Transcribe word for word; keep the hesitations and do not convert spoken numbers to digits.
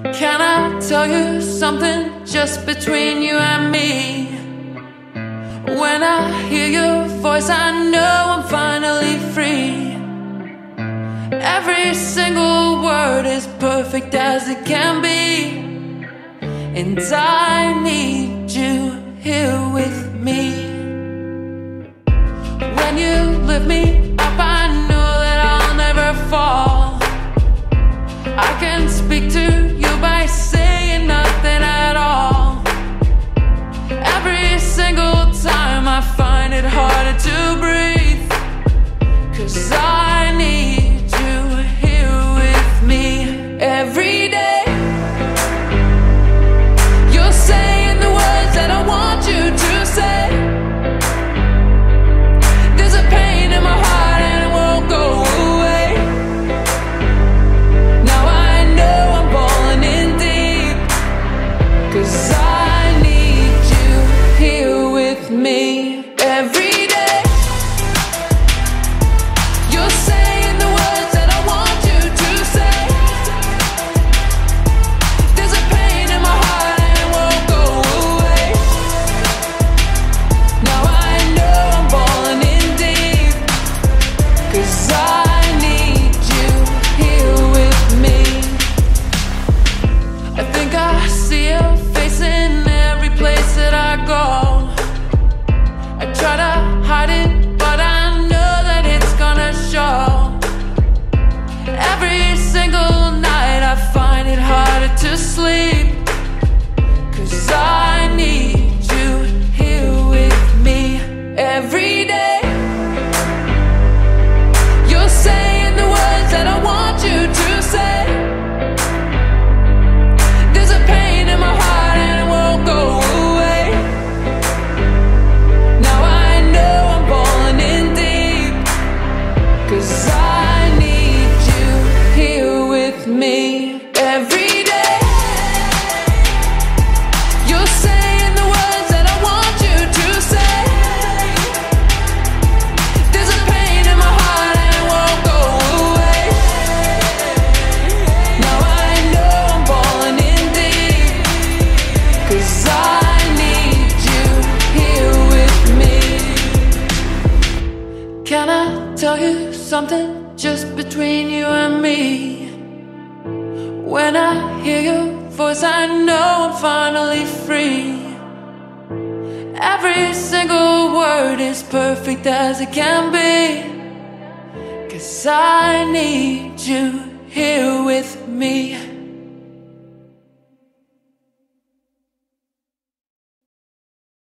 Can I tell you something just between you and me? When I hear your voice, I know I'm finally free. Every single word is perfect as it can be, and I need you here with me. When you lift me up, I know that I'll never fall. I can speak to you by saying nothing at all. Every single time I find it harder to breathe, 'cause I need you here with me every day. You're saying the words that I want you to say. There's a pain in my heart and it won't go away. Now I know I'm falling in deep, 'cause I need you here with me every day. You're saying the words that I want you to say. There's a pain in my heart and it won't go away. Now I know I'm falling in deep, 'cause I need you here with me. I think I see your face in every place that I go. I try to hide it, but I know that it's gonna show. Every single night I find it harder to sleep, 'cause I need you here with me every day. You're saying the words that I want you to say. There's a pain in my heart and it won't go away. Now I know I'm falling in deep, 'cause I need you here with me every day. You're saying the words that I want you to say. There's a pain in my heart and it won't go away. Now I know I'm falling in deep, 'cause I need you here with me. Can I tell you something just between you and me? When I hear your voice, I know I'm finally free. Every single word is perfect as it can be, 'cause I need you here with me.